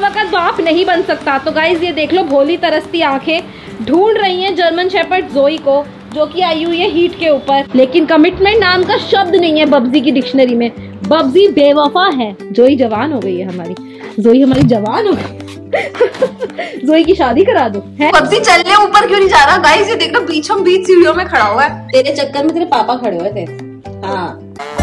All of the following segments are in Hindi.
वक्त बाप नहीं बन सकता। तो गाइज ये देख लो, भोली तरसती आंखें ढूंढ रही हैं जर्मन शेपर्ड जोई को, जो कि आई हुई है हीट के ऊपर। लेकिन कमिटमेंट नाम का शब्द नहीं है बब्जी की डिक्शनरी में। बब्जी बेवफा है। जोई जवान हो गई है हमारी, जोई हमारी जवान हो गई। जोई की शादी करा दो। बब्जी चलने ऊपर क्यों नहीं जा रहा? गाइस ये देखो बीचों बीच सीढ़ियों में खड़ा हुआ है। तेरे चक्कर में तेरे पापा खड़े हुए थे। हाँ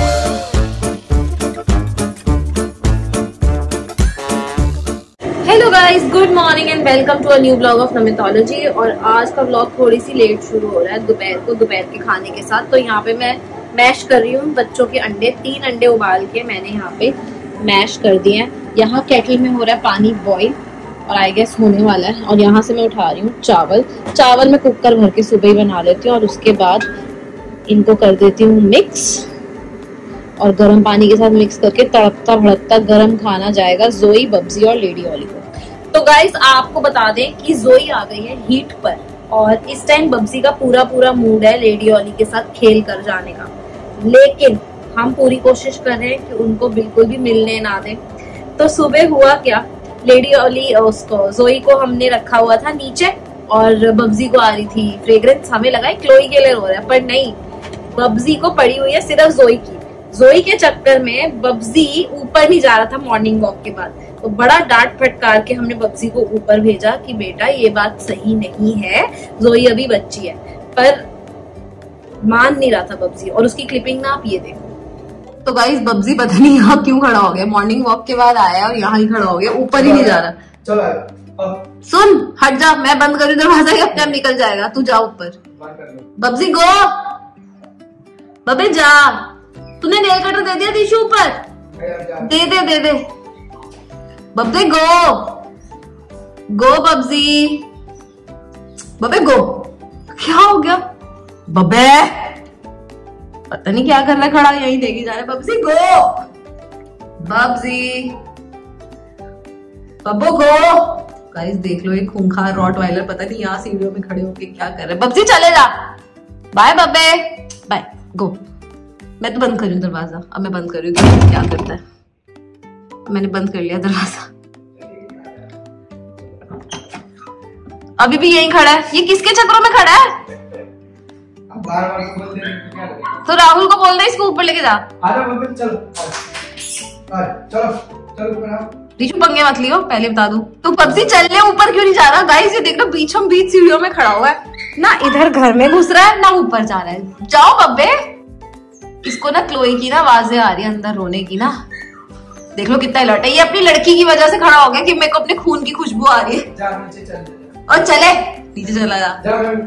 hello guys, good morning and welcome to a new blog of नमिथोलॉजी। और आज का ब्लॉग थोड़ी सी लेट शुरू हो रहा है दोपहर के खाने के साथ। तो यहाँ पे मैं मैश कर रही हूँ बच्चों के अंडे। 3 अंडे उबाल के मैंने यहाँ पे मैश कर दिए हैं। यहाँ केटल में हो रहा है पानी बॉईल और आई गेस होने वाला है। और यहाँ से मैं उठा रही हूँ चावल मैं कुकर भर के सुबह ही बना लेती हूँ और उसके बाद इनको कर देती हूँ मिक्स और गर्म पानी के साथ मिक्स करके तड़कता भड़कता गर्म खाना जाएगा जोई, बब्जी और लेडी ओली को। तो गाइस आपको बता दें कि जोई आ गई है हीट पर और इस टाइम बब्जी का पूरा मूड है लेडी ओली के साथ खेल कर जाने का। लेकिन हम पूरी कोशिश कर रहे हैं कि उनको बिल्कुल भी मिलने ना दें। तो सुबह हुआ क्या, लेडी ओली उसको जोई को हमने रखा हुआ था नीचे और बब्जी को आ रही थी फ्रेग्रेंस। हमें लगा क्लोई के लिए हो रहा है, पर नहीं, बब्जी को पड़ी हुई है सिर्फ जोई की। जोई के चक्कर में बब्जी ऊपर नहीं जा रहा था मॉर्निंग वॉक के बाद। तो बड़ा डांट फटकार के हमने बब्जी को ऊपर भेजा कि बेटा ये बात सही नहीं है, जोई अभी बच्ची है। पर मान नहीं रहा था बब्जी और उसकी क्लिपिंग ना आप ये देखो। तो गाइस बब्जी पता नहीं यहाँ क्यों खड़ा हो गया, मॉर्निंग वॉक के बाद आया और यहाँ ही खड़ा हो गया, ऊपर ही नहीं जा रहा। चलो सुन हट जा, मैं बंद करूँ दरवाजा ही अपने आप निकल जाएगा। तू जा ऊपर। बब्जी गो, बबे जा। तूने नेल कटर दे दिया दिशु ऊपर? दे दे बब्बे गो बब्जी, बब्बे गो। क्या हो गया बब्बे? पता नहीं क्या कर रहा है खड़ा, यहीं देखी जा रहा है। बब्जी गो, बब्जी बब्बो गो। गाइस देख लो एक खूंखार रॉटवाइलर पता नहीं यहाँ सीढ़ियों में खड़े होके क्या कर रहे हैं। बब्जी चले जा, बाय बब्बे, बाय गो। मैं तो बंद कर रही हूँ दरवाजा। अब मैं बंद कर रही हूँ, क्या करता है। मैंने बंद कर लिया दरवाजा। अभी भी यहीं खड़ा है। ये किसके चक्करों में खड़ा है? बार-बार खोल दे तो राहुल को बोल दे इसको ऊपर लेके जा। रीशु पंगे मत लियो, पहले बता दूं। तो बब्जी चलने ऊपर क्यों नहीं जा रहा? गाइस ये देख लो बीचों बीच सीढ़ियों में खड़ा हुआ है। ना इधर घर में घुस रहा है ना ऊपर जा रहा है। जाओ बब्बे। इसको ना क्लोई की ना आवाजें आ रही है अंदर रोने की ना। देख लो कितना अलर्ट है। ये अपनी लड़की की वजह से खड़ा हो गया कि मेरे को अपने खून की खुशबू आ रही है। जा नीचे चल। और चले नीचे चला जा।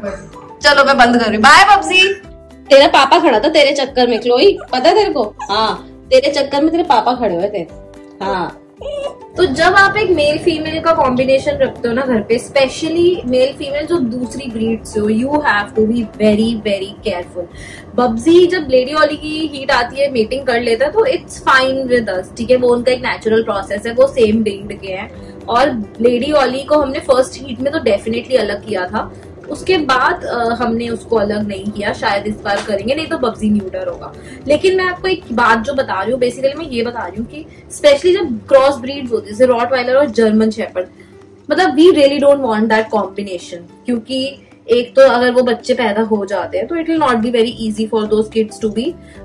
चलो मैं बंद कर रही हूँ, बाय बब्जी। तेरा पापा खड़ा था तेरे चक्कर में क्लोई, पता है तेरे को? हाँ तेरे चक्कर में तेरे पापा खड़े हुए थे। हाँ तो जब आप एक मेल फीमेल का कॉम्बिनेशन रखते हो ना घर पे, स्पेशली मेल फीमेल जो दूसरी ब्रीड से हो, you have to be very very careful. बब्जी जब लेडी ओली की हीट आती है, मीटिंग कर लेता है तो इट्स फाइन विद अस, ठीक है। वो उनका एक नेचुरल प्रोसेस है, वो सेम ब्रीड के हैं। और लेडी ओली को हमने फर्स्ट हीट में तो डेफिनेटली अलग किया था, उसके बाद हमने उसको अलग नहीं किया। शायद इस बार करेंगे, नहीं तो बब्जी न्यूटर होगा। लेकिन मैं आपको एक बात जो बता रही हूँ, बेसिकली मैं ये बता रही हूँ कि स्पेशली जब क्रॉस ब्रीड्स होती है जैसे रॉटवाइलर और जर्मन शेपर्ड, मतलब we really don't want that combination. क्योंकि एक तो अगर वो बच्चे पैदा हो जाते हैं तो it will not be very easy for those kids to be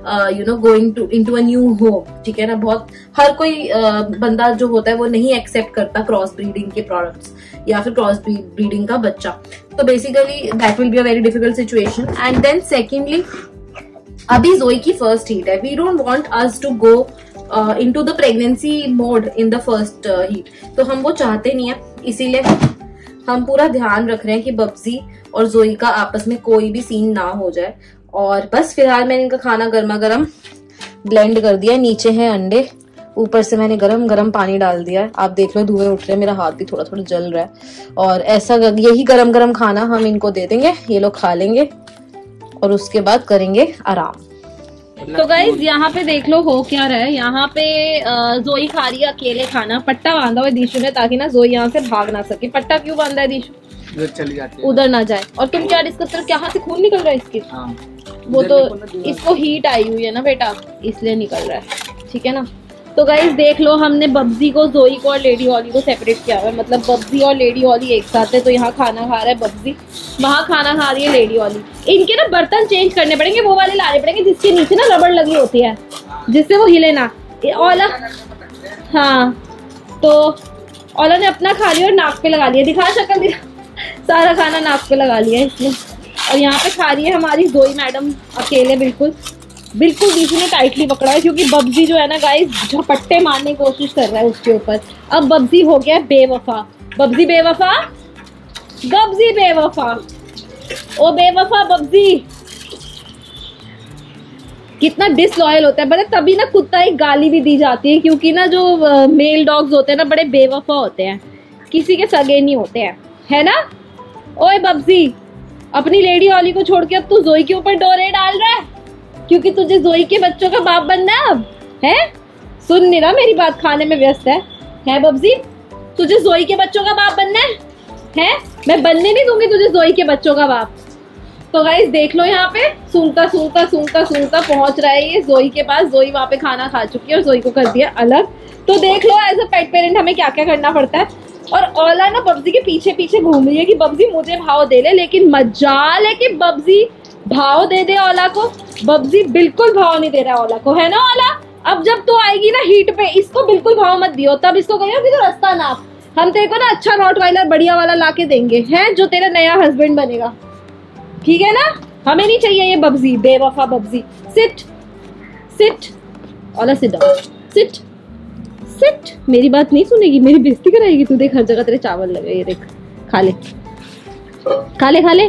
going into a new home, ठीक है ना। बहुत हर कोई बंदा जो होता है वो नहीं एक्सेप्ट करता क्रॉस ब्रीडिंग के प्रोडक्ट्स या फिर क्रॉस ब्रीडिंग का बच्चा। तो basically that will be a very difficult situation. And then secondly अभी जोई की फर्स्ट हीट है, we don't want us to go into the pregnancy mode in the first heat. तो हम वो चाहते नहीं है, इसीलिए हम पूरा ध्यान रख रहे हैं कि बब्जी और जोई का आपस में कोई भी सीन ना हो जाए। और बस फिलहाल मैंने इनका खाना गर्मा गर्म ब्लेंड कर दिया। नीचे है अंडे, ऊपर से मैंने गरम गरम पानी डाल दिया है। आप देख लो धुएं उठ रहे हैं, मेरा हाथ भी थोड़ा थोड़ा जल रहा है। और ऐसा यही गरम गरम खाना हम इनको दे देंगे, ये लोग खा लेंगे और उसके बाद करेंगे आराम। तो गाइज यहाँ पे देख लो हो क्या रहा है। यहाँ पे जोई खा रही है अकेले खाना। पट्टा बांधा हुआ है दीशु ने ताकि ना जोई यहाँ से भाग ना सके। पट्टा क्यों बांधा है दीशु? उधर चली जाती है, उधर ना जाए। और तुम क्या डिस्कस कर, यहाँ से खून निकल रहा है इसके? वो तो इसको हीट आई हुई है ना बेटा, इसलिए निकल रहा है, ठीक है ना। तो गाइस देख लो, हमने बब्जी को, जोई को और लेडी ऑली को सेपरेट किया हुआ है। मतलब बब्जी और लेडी ऑली एक साथ है, तो यहाँ खाना खा रहा है बब्जी, वहाँ खाना खा रही है लेडी ऑली। इनके ना बर्तन चेंज करने पड़ेंगे, वो वाले लाने पड़ेंगे जिसके नीचे ना रबड़ लगी होती है, जिससे वो हिले ना। ओला, हाँ, तो ओला ने अपना खा लिया और नाक पे लगा लिया। दिखा शक्ल, दिखा, सारा खाना नाक पे लगा लिया है इसने। और यहाँ पे खा रही है हमारी जोई मैडम अकेले, बिल्कुल बिल्कुल बीच में टाइटली पकड़ा है, क्योंकि बब्जी जो है ना गाइस झपट्टे मारने की कोशिश कर रहा है उसके ऊपर। अब बब्जी हो गया बेवफा। बब्जी बेवफा, बब्जी बेवफा, ओ बेवफा बब्जी। कितना डिसलॉयल होता है, बड़े तभी ना कुत्ता एक गाली भी दी जाती है, क्योंकि ना जो मेल डॉग्स होते हैं ना बड़े बेवफा होते हैं, किसी के सगे नहीं होते हैं, है ना। ओए बब्जी, अपनी लेडी ऑली को छोड़ के अब तू जोई के ऊपर डोरे डाल रहा है, क्योंकि तुझे जोई के बच्चों का बाप बनना है अब, है। सुन नहीं रहा मेरी बात, खाने में व्यस्त है बब्जी। तुझे जोई के बच्चों का बाप बनना है? मैं बनने नहीं दूंगी तुझे जोई के बच्चों का बाप। तो गाइस देख लो, यहाँ पे सूंघता सूंघता सूंघता सूंघता पहुंच रहा है ये जोई के पास। जोई वहाँ पे खाना खा चुकी है और जोई को कर दिया अलग। तो देख लो एज अ पेट पेरेंट हमें क्या क्या करना पड़ता है। और ओला ना बब्जी के पीछे पीछे घूम रही है कि बब्जी मुझे भाव दे ले, लेकिन मजाल है कि बब्जी भाव दे दे ओला को। बब्जी बिल्कुल भाव नहीं दे रहा है ओला को, है ना ओला। अब जब तू आएगी ना हीट पे, इसको बिल्कुल भाव मत दियो, तब इसको कहियो कि तो रास्ता नाप, हम तेरे को ना अच्छा रॉटवाइलर बढ़िया वाला लाके देंगे, हैं, जो तेरा नया हस्बैंड बनेगा, ठीक है ना। हमें नहीं चाहिए ये बब्जी, बेवफा बब्जी। सिट सिट ओला, सिट डाउन, सिट सिट। मेरी बात नहीं सुनेगी, मेरी बेइज्जती कराएगी। तू देख हर जगह तेरे चावल लगे, ये देख, खा ले खा ले खा ले।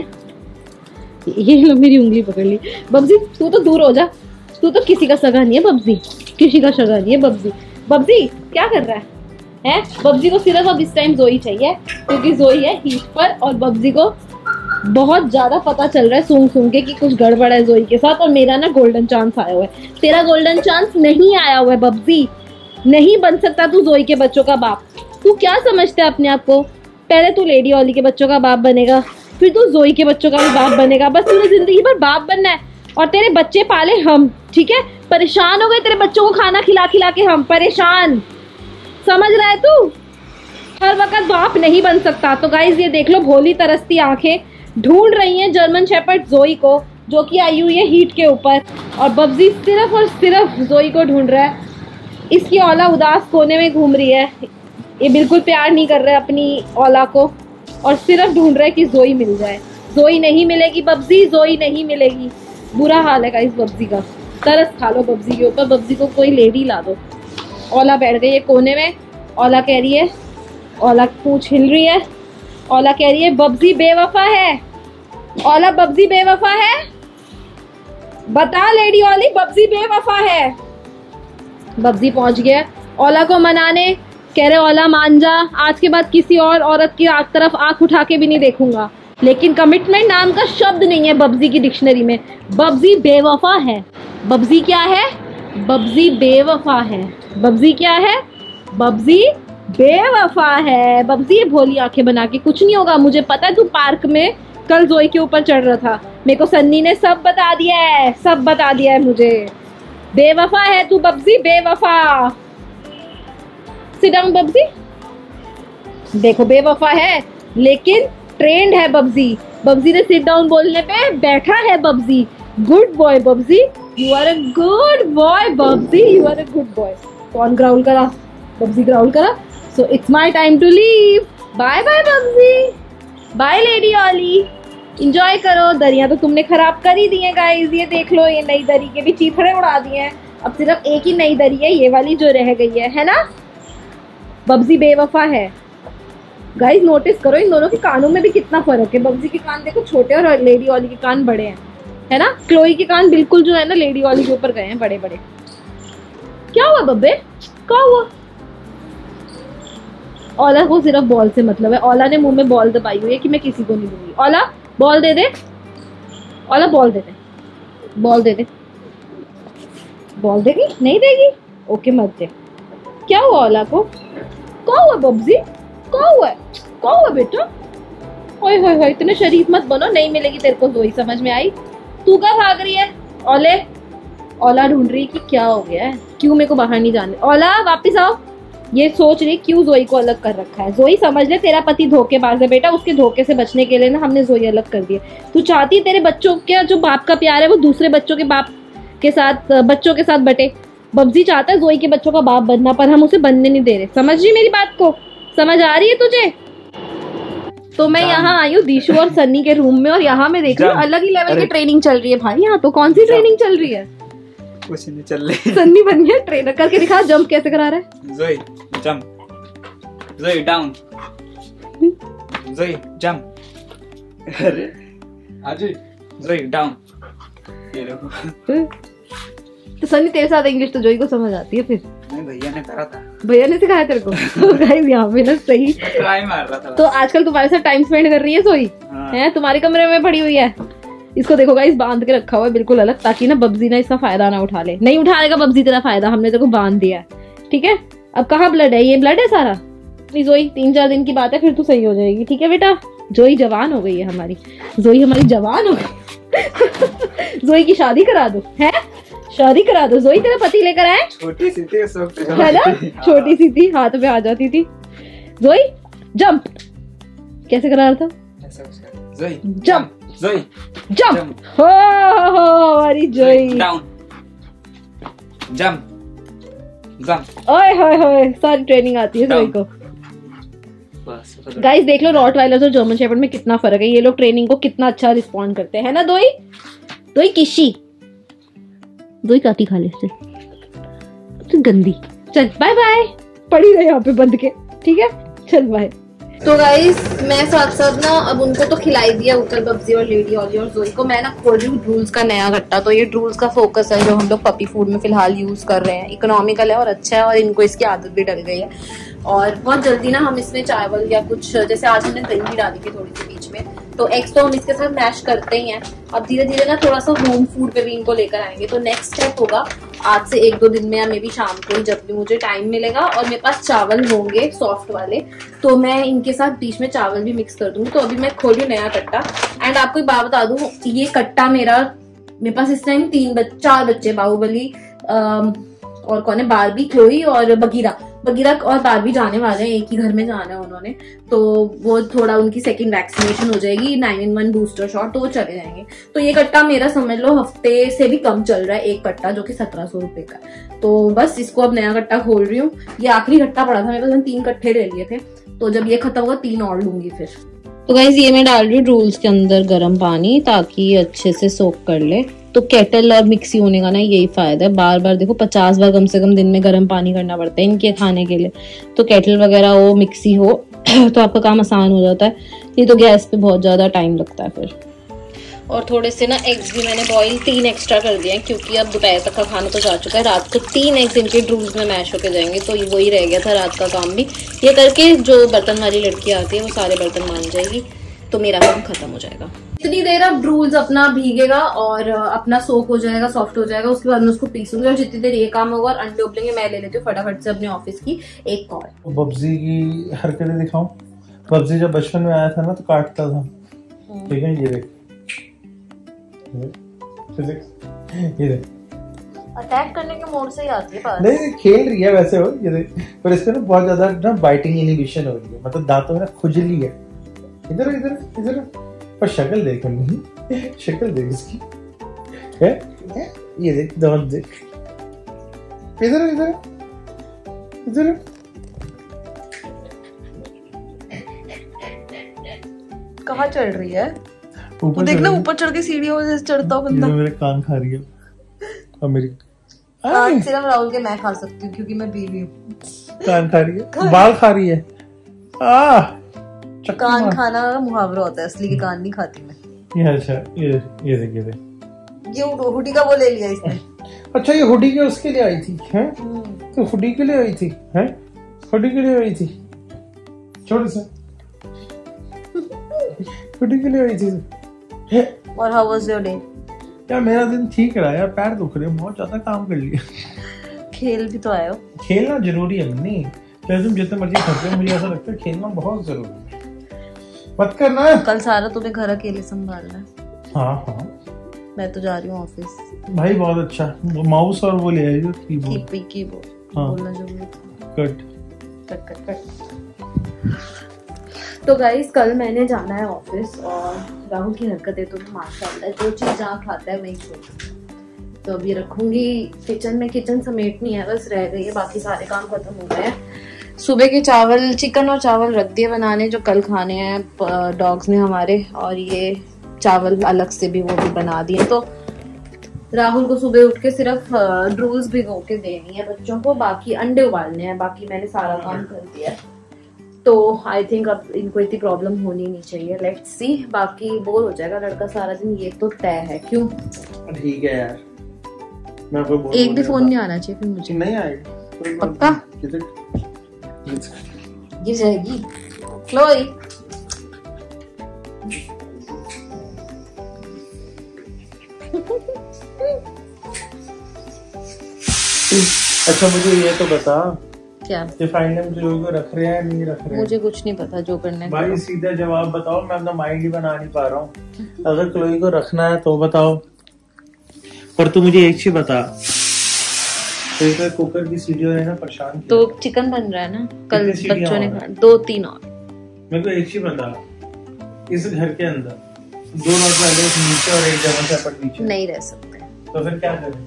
ये लो मेरी उंगली पकड़ ली। बब्जी तू तो दूर हो जा, तू तो किसी का सगा नहीं है बब्जी, किसी का सगा नहीं है बब्जी। बब्जी क्या कर रहा है? बब्जी को सिर्फ अब इस टाइम जोई चाहिए, क्योंकि जोई है हीट पर, और बब्जी को बहुत ज्यादा पता चल रहा है सूंघ सूंघ के कि कुछ गड़बड़ है जोई के साथ। और मेरा ना गोल्डन चांस आया हुआ है, तेरा गोल्डन चांस नहीं आया हुआ है बब्जी। नहीं बन सकता तू जोई के बच्चों का बाप। तू क्या समझता है अपने आप को? पहले तू लेडी ऑली के बच्चों का बाप बनेगा, फिर तू जोई के बच्चों का भी बाप बनेगा। बस तूने जिंदगी भर बाप बनना है, और तेरे बच्चे पाले हम, ठीक है। परेशान हो गए तेरे बच्चों को खाना खिला खिला के, हम परेशान, समझ रहा है तू? हर वक्त बाप नहीं बन सकता। तो गाइज ये देख लो, भोली तरसती आंखें ढूंढ रही हैं जर्मन शेपर्ड जोई को, जो कि आई हुई है हीट के ऊपर, और बब्जी सिर्फ और सिर्फ जोई को ढूंढ रहा है। इसकी औला उदास कोने में घूम रही है, ये बिल्कुल प्यार नहीं कर रहा है अपनी औला को, और सिर्फ ढूंढ रहा है कि जोई मिल जाए। जोई नहीं मिलेगी बब्जी, जोई नहीं मिलेगी। बुरा हाल है गाइस बब्जी का, तरस खा लो बब्जी के ऊपर। बब्जी को कोई लेडी ला दो। औला बैठ गई है कोने में, औला कह रही है, औला पूंछ हिल रही है, औला कह रही है बब्जी बेवफा है। औला बब्जी बेवफा है? बता लेडी ऑली, बब्जी बेवफा है? बब्जी पहुंच गया औला को मनाने, कह रहे औला मान जा, आज के बाद किसी और औरत की तरफ आंख उठा के भी नहीं देखूंगा। लेकिन कमिटमेंट नाम का शब्द नहीं है बब्जी की डिक्शनरी में। बब्जी बेवफा है। बब्जी क्या है? बब्जी बेवफा है। बब्जी क्या है? बब्जी बेवफा है। बब्जी भोली आंखें बना के कुछ नहीं होगा। मुझे पता है तू पार्क में कल जोई के ऊपर चढ़ रहा था, मेरे को सन्नी ने सब बता दिया है, सब बता दिया है मुझे। बेवफा है तू बब्जी, बेवफा। सिट डाउन बब्जी। देखो बेवफा है लेकिन ट्रेंड है बब्जी। बब्जी ने सिट डाउन बोलने पे बैठा है बब्जी। गुड बॉय बब्जी, you are a good boy बब्जी, you are a good boy. कौन ग्राउल करा? बब्जी ग्राउल करा। So it's my time to leave. Bye bye बब्जी, बाय लेडी ऑली, इंजॉय करो। दरियां तो तुमने खराब कर ही दी है गाइस। ये देख लो, ये नई दरी के भी चीथड़े उड़ा दिए हैं। अब सिर्फ एक ही नई दरी है, ये वाली जो रह गई है ना। बब्जी बेवफा है। गाइस नोटिस करो इन दोनों के कानों में भी कितना फर्क है। बब्जी के कान देखो छोटे और लेडी ऑली के कान बड़े हैं, है ना। क्लोई के कान बिल्कुल जो है ना लेडी ऑली के ऊपर गए हैं, बड़े बड़े। क्या हुआ बब्बे, क्या हुआ? औला को सिर्फ बॉल से मतलब है। औला ने मुंह में बॉल दबाई हुई है कि मैं किसी को नहीं दूंगी। औला बॉल दे दे, औला बॉल दे दे, बॉल दे दे। बॉल देगी? नहीं देगी? ओके मत दे। क्या हुआ औला को? क्या हुआ बब्जी? क्या हुआ? क्या हुआ बेटा? ओए होए होए, इतने शरीफ मत बनो, नहीं मिलेगी तेरे को जोई, समझ में आई? तू क्या भाग रही है? औले ओला ढूंढ रही कि क्या हो गया है, क्यों मेरे को बाहर नहीं जाने। ओला वापस आओ। ये सोच रही क्यों जोई को अलग कर रखा है। जोई समझ ले तेरा पति धोखेबाज है बेटा, उसके धोखे से बचने के लिए ना हमने जोई अलग कर दिया। तू चाहती तेरे बच्चों का जो बाप का प्यार है वो दूसरे बच्चों के बाप के साथ बच्चों के साथ बटे। बब्जी चाहता है जोई के बच्चों का बाप बनना, पर हम उसे बनने नहीं दे रहे। समझ रही मेरी बात को? समझ आ रही है तुझे? तो मैं यहाँ आई हूँ दीशु और सन्नी के रूम में, और यहाँ मैं देख रही हूँ अलग ही लेवल की ट्रेनिंग चल रही है भाई। यहाँ तो कौन सी ट्रेनिंग चल रही है? कुछ नहीं चल रही। सन्नी बन गया ट्रेनर। करके दिखा, जंप कैसे करा रहा है। जोई जंप, जोई डाउन, जोई जंप। अरे आजी जोई डाउन। ये देखो। तो सन्नी तेरे साथ इंग्लिश तो जोई को समझ आती है फिर? नहीं, भैया ने करा था। भैया ने सिखाया तेरे को? तो गाइस यहाँ पे ना सही ट्राई मार रहा था। तो आजकल तुम्हारे साथ टाइम स्पेंड कर रही है जोई? है तुम्हारे कमरे में पड़ी हुई है। इसको देखो गाइस, बांध के रखा हुआ है बिल्कुल अलग, ताकि ना बब्जी ना इसका फायदा ना उठा ले। नहीं उठाएगा बब्जी तेरा फायदा, हमने तेरे को बांध दिया है, ठीक है। अब कहाँ ब्लड है? ये ब्लड है सारा। नहीं जोई, 3-4 दिन की बात है, फिर तू सही हो जाएगी, ठीक है बेटा। जोई जवान हो गई है हमारी, जोई हमारी जवान हो गई। जोई की शादी करा दो, है शादी करा दो। जोई तेरा पति लेकर आए, छोटी सी थी है ना, छोटी सी थी, हाथ में आ जाती थी। जोई जंप कैसे करा रहा था? जोई जंप, जोई जंप। हो हमारी जोई डाउन, जंप, जंप। ओए होए होए, सारी ट्रेनिंग आती है जोई को। गाइस देख लो रॉटवाइलर्स और जर्मन शेफर्ड में कितना फर्क है। ये लोग ट्रेनिंग को कितना अच्छा रिस्पॉन्ड करते हैं ना। दोई दोई किशी, दोई काटी खा ले चल, गंदी। चल बाय बाय, पड़ी रहे यहाँ पे बंद के, ठीक है, चल बाय। तो गाइस मैं साथ साथ ना अब उनको तो खिलाई दिया ऊपर बब्जी और लेडी ऑली और जोई को। मैं ना खोल रही हूँ ड्रूल्स का नया गट्टा। तो ये ड्रूल्स का फोकस है जो हम लोग पपी फूड में फिलहाल यूज कर रहे हैं। इकोनॉमिकल है और अच्छा है, और इनको इसकी आदत भी डल गई है। और बहुत जल्दी ना हम इसमें चावल या कुछ, जैसे आज हमने दही भी डाली थी थोड़ी सी बीच में, तो एग्स तो हम इसके साथ मैश करते ही हैं। अब धीरे धीरे ना थोड़ा सा होम फूड पे भी इनको लेकर आएंगे। तो नेक्स्ट स्टेप होगा आज से 1-2 दिन में, या मे बी शाम को, जब भी मुझे टाइम मिलेगा और मेरे पास चावल होंगे सॉफ्ट वाले, तो मैं इनके साथ बीच में चावल भी मिक्स कर दूंगी। तो अभी मैं खोल रही हूँ नया कट्टा। एंड आपको एक बात बता दूं, ये कट्टा मेरे पास इस टाइम 4 बच्चे, बाहुबली और कौन है, बारबी, क्लोई और बगीरा और बारबी जाने वाले हैं, एक ही घर में जाना है उन्होंने। तो वो थोड़ा उनकी सेकंड वैक्सीनेशन हो जाएगी, 9-in-1 बूस्टर शॉट, तो वो चले जाएंगे। तो ये कट्टा मेरा समझ लो हफ्ते से भी कम चल रहा है, एक कट्टा, जो कि 1700 रुपए का। तो बस इसको अब नया कट्टा खोल रही हूँ। ये आखिरी कट्टा पड़ा था मेरे पास, 3 कट्टे ले लिए थे, तो जब ये खत्म होगा 3 और लूंगी फिर। तो गाइस ये मैं डाल रही हूँ ड्रूल्स के अंदर गर्म पानी, ताकि अच्छे से सोक कर ले। तो केटल और मिक्सी होने का ना यही फायदा है। बार बार देखो 50 बार कम से कम दिन में गर्म पानी करना पड़ता है इनके खाने के लिए। तो केटल वगैरह हो, मिक्सी हो तो आपका काम आसान हो जाता है। ये तो गैस पे बहुत ज्यादा टाइम लगता है फिर। और थोड़े से ना एग्स भी मैंने बॉईल 3 एक्स्ट्रा कर दिए हैं, क्योंकि अब दोपहर तक का खाना तो जा चुका है। रात को 3 एग्स इनके ड्रूल्स में मैश होके जाएंगे, तो वही रह गया था रात का काम भी। ये करके जो बर्तन वाली लड़की आती है वो सारे बर्तन मान जाएगी, तो मेरा काम खत्म हो जाएगा। इतनी देर अब ड्रूल्स अपना भीगेगा और अपना सोक हो जाएगा, सॉफ्ट हो जाएगा, उसके बाद मैं उसको पीसूंगी। और जितनी देर ये काम होगा और अंडे उबलेंगे, मैं ले लेती हूँ फटाफट से अपने ऑफिस की एक कॉल। बब्जी की हरकतें दिखाऊं। बब्जी जब बचपन में आया था ना तो काटता था, ठीक है, ये देख ये देख, अटैक करने के मोड से ही आती है बात। नहीं खेल रही है वैसे वो, ये देख, पर इसको ना बहुत ज्यादा ना बाइटिंग इनहिबिशन हो रही है, मतलब दांतों में ना खुजली है। इधर इधर इधर, पर शक्ल देख, नहीं शक्ल देख इसकी है, ये देख दांत देख, इधर इधर इधर, कहाँ चढ़ रही है? ऊपर देखना, ऊपर चढ़ के सीढ़ियों से चढ़ता हो बंदा। मेरे कान खा रही है और मेरी कान सिर्फ राहुल के मैं खा सकती हूँ, क्योंकि मैं बीवी हूँ। कान खा रही है, बाल खा रही है। कान खाना मुहावरा होता है, असली के कान नहीं खाती मैं। ये अच्छा, ये देख ये हुडी का वो ले लिया इसने। अच्छा ये हुडी के उसके लिए आई थी हैं? तो हुडी के लिए आई थी हैं? हुडी के लिए आई थी, छोड़ से हुडी के लिए आई थी। और हाउ वाज योर डे? यार मेरा दिन ठीक रहा यार, पैर दुख रहे, बहुत ज्यादा काम कर लिया। खेल भी तो आए हो। खेलना जरूरी है मन्नी, चाहे तुम जितने मर्जी थक जाओ, मुझे ऐसा लगता है खेलना बहुत जरूरी है। मत करना, कल सारा तुम्हें घर अकेले संभालना है। हाँ हाँ, मैं तो जा रही हूँ ऑफिस। भाई बहुत अच्छा, माउस और वो ले आइए कीबोर्ड। कीबोर्ड हाँ। बोलना जरूरी था। कट। तो गाइस कल मैंने जाना है ऑफिस और राहुल की हरकतें तो माशाल्लाह, जो चीज़ जहाँ खाता है वही छोड़ता है। तो अभी रखूंगी किचन में, किचन समेटनी है बस, रह गई है, बाकी सारे काम खत्म हो गए हैं। सुबह के चावल, चिकन और चावल रख दिए बनाने जो कल खाने हैं डॉग्स ने हमारे, और ये चावल अलग से भी वो भी बना दिए। तो राहुल को सुबह उठ के सिर्फ ड्रूल्स भिगो के देनी है बच्चों को, बाकी अंडे उबालने हैं, बाकी मैंने सारा काम कर दिया है। तो आई थिंक अब इनको इतनी प्रॉब्लम होनी नहीं चाहिए, लेट्स सी। बाकी बोर हो जाएगा लड़का सारा दिन, ये तो तय है। क्यों? ठीक है यार, मैं एक भी फोन नहीं आना चाहिए फिर मुझे। नहीं आएगा पक्का? गिर जाएगी क्लोई। अच्छा मुझे ये तो बता, क्या ये फाइनल क्लोई को रख रहे हैं नहीं रख रहे हैं? मुझे कुछ नहीं पता, जो करना है भाई सीधा जवाब बताओ, मैं अपना माइंड ही बना नहीं पा रहा हूँ। अगर क्लोई को रखना है तो बताओ, पर तू मुझे एक चीज बता, तो कुकर की सीढ़ी है ना परेशान किया। तो चिकन बन रहा है ना कल कितनी सीढ़ियां बच्चों ने और खाया, 2-3 और। मेरे को एक चीज बता, इस घर के अंदर 2 नॉट वाले नीचे और एक जर्मन शेफर्ड नीचे नहीं रह सकते, तो फिर क्या करें?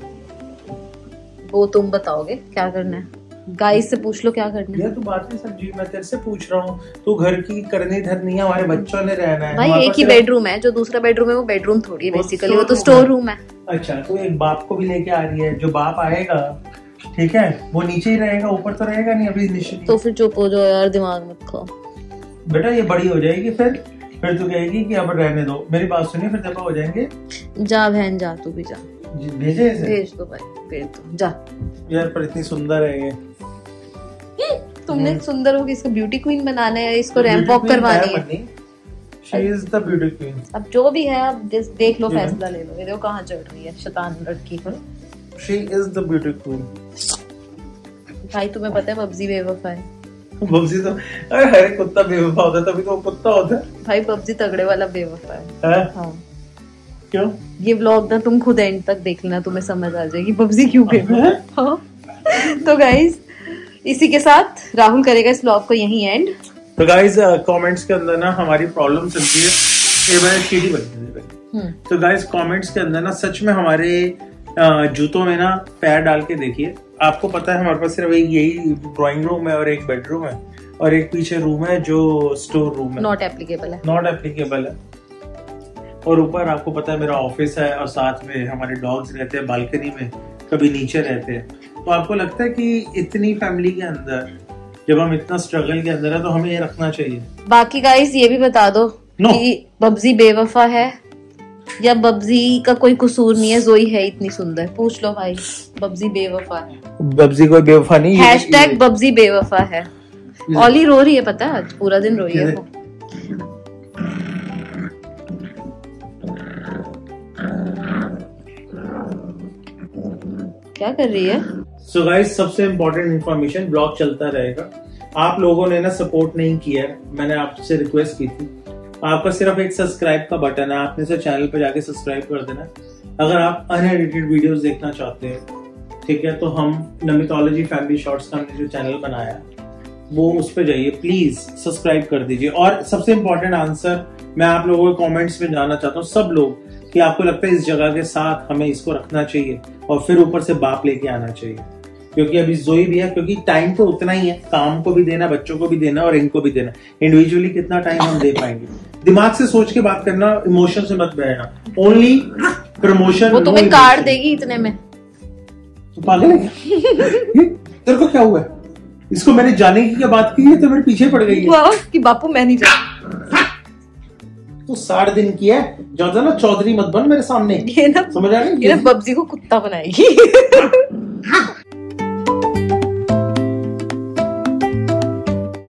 वो तुम बताओगे क्या करना है। गाइस से पूछ लो क्या करना है। ये तो बात नहीं समझी, मैं तेरे से पूछ रहा हूँ, तू घर की करनी धरनी है, हमारे बच्चों ने रहना है। भाई एक ही बेडरूम है, जो दूसरा बेडरूम है वो बेडरूम थोड़ी है बेसिकली, वो तो स्टोर रूम है। अच्छा तो एक बाप को भी लेके आ रही है, जो बाप आएगा ठीक है वो नीचे ही रहेगा, ऊपर तो रहेगा नहीं अभी निश्चित। तो फिर चुप हो जाओ यार, दिमाग मत खाओ। बेटा ये बड़ी हो जाएगी, फिर तू कहेगी कि अब रहने दो। मेरी बात सुनिए, फिर जब हो जाएंगे। जा बहन जा, तू भी जा, भेजे इसे? भेज दो भाई, भेज दो जा। यार पर इतनी सुंदर है ये। तुमने सुंदर हो कि इसको ब्यूटी क्वीन बनाना है, इसको रैंप वॉक करवानी है। She is the beauty queen. अब जो भी है, अब देख लो, फैसला ले लो। ये देखो कहाँ चढ़ रही है शैतान लड़की पर। She is the beauty queen. भाई तुम्हें पता है पबजी बेवफा है। पबजी तो अरे हर एक कुत्ता बेवफा होता है, तभी तो वो कुत्ता होता है। भाई पबजी तगड़े वाला बेवफा है। है? हाँ। क्यों? ये व्लॉग ना तुम खुद एंड तक देख लेना, तुम्हें समझ आ जाएगी पबजी क्यों बेवफा है। हाँ। तो गाइस इसी के साथ राहुल करेगा इस व्लॉग को यहीं एंड। तो गाइस कमेंट्स के अंदर ना हमारी प्रॉब्लम चलती है, ये मैंने सीढ़ी बन। तो गाइस कमेंट्स के अंदर ना सच में हमारे जूतों में ना पैर डाल के देखिए। आपको पता है हमारे पास सिर्फ एक यही ड्राइंग रूम है और एक बेडरूम है और एक पीछे रूम है जो स्टोर रूम है, नॉट एप्लीकेबल है, नॉट एप्लीकेबल है। और ऊपर आपको पता है मेरा ऑफिस है और साथ में हमारे डॉग्स रहते हैं बालकनी में, कभी नीचे रहते हैं। तो आपको लगता है कि इतनी फैमिली के अंदर जब हम इतना स्ट्रगल के अंदर है तो हमें ये रखना चाहिए। बाकी गाइस ये भी बता दो कि बब्जी बेवफा है या बब्जी का कोई कसूर नहीं है, जोई है इतनी सुंदर। पूछ लो भाई, बब्जी बेवफा है? बब्जी कोई बेवफा नहीं है। हैशटैग बब्जी बेवफा है। ऑली रो रही है, पता है आज पूरा दिन रोई है वो। क्या कर रही है? सो गाइस सबसे इम्पोर्टेंट इन्फॉर्मेशन, ब्लॉग चलता रहेगा। आप लोगों ने ना सपोर्ट नहीं किया, मैंने आपसे रिक्वेस्ट की थी। आपका सिर्फ एक सब्सक्राइब का बटन है, आपने से चैनल पर जाके सब्सक्राइब कर देना। अगर आप अनएडिटेड वीडियोस देखना चाहते हैं, ठीक है, तो हम नमिथोलॉजी फैमिली शॉर्ट्स का हमने जो चैनल बनाया वो उस पर जाइए, प्लीज सब्सक्राइब कर दीजिए। और सबसे इम्पोर्टेंट आंसर मैं आप लोगों के कमेंट्स में जानना चाहता हूँ, सब लोग, कि आपको लगता है इस जगह के साथ हमें इसको रखना चाहिए और फिर ऊपर से बाप लेके आना चाहिए, क्योंकि अभी जोई भी है, क्योंकि टाइम तो उतना ही है, काम को भी देना, बच्चों को भी देना और इनको भी देना। इंडिविजुअली कितना टाइम हम दे पाएंगे? दिमाग से सोच के बात करना, इमोशन से मत बहना। Only promotion. वो तुम्हें कार्ड देगी इतने में। तो पागल है क्या? तेरे को क्या हुआ? इसको मैंने जाने की क्या बात की है तो मेरे पीछे पड़ गई है कि बापू मैं नहीं जा। तो 60 दिन की है, ज्यादा ना चौधरी मत बन मेरे सामने। ये ना समझ आ रही है? ये ना बब्जी को कुत्ता बनाएगी।